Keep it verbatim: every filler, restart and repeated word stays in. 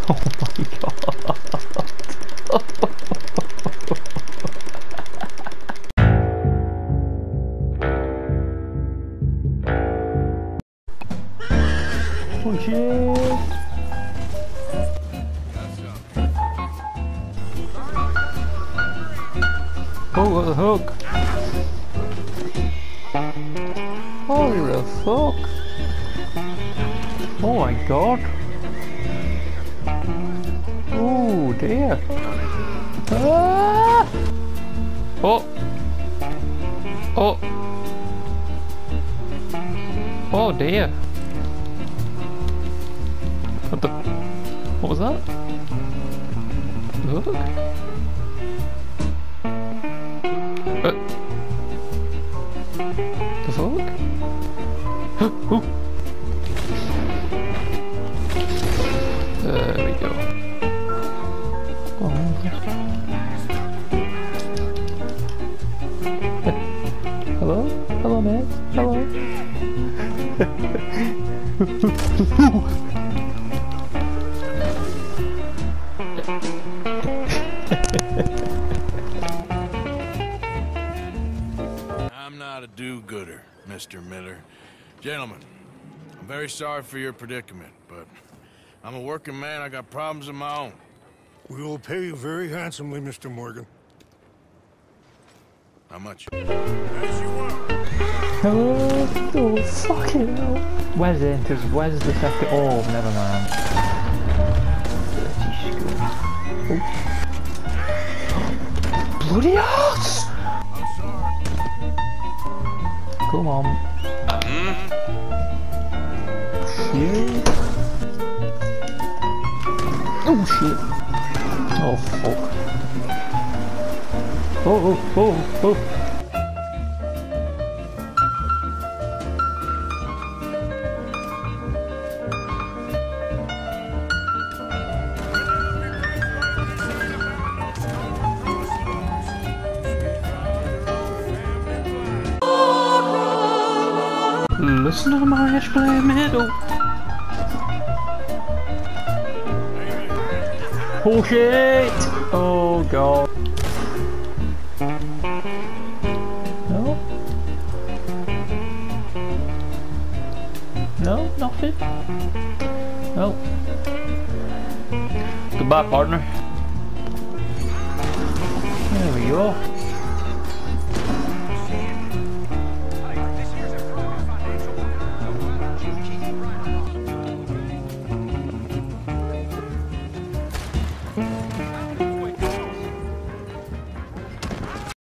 Oh my god. Oh shit. Oh, what the hook? Holy the fuck. Oh my god. Oh dear. Ah! Oh. Oh. Oh dear. What the? What was that? Look. Uh. The fuck? Oh. There we go. Oh. Hello? Hello, man. Hello. I'm not a do-gooder, Mister Miller. Gentlemen, I'm very sorry for your predicament, but I'm a working man. I got problems of my own. We will pay you very handsomely, Mister Morgan. How much? Hello? Oh, fucking hell. Where's it? Because where's the second? Oh, never mind. Dirty school. Oh. Bloody ass! I'm sorry. Come on. Shit. Oh, shit. Oh, fuck. Oh, oh, oh, oh. Listen to the marriage play middle. Oh shit! Oh god. No? No? Nothing? No. Goodbye, partner. There we go. Mm-hmm.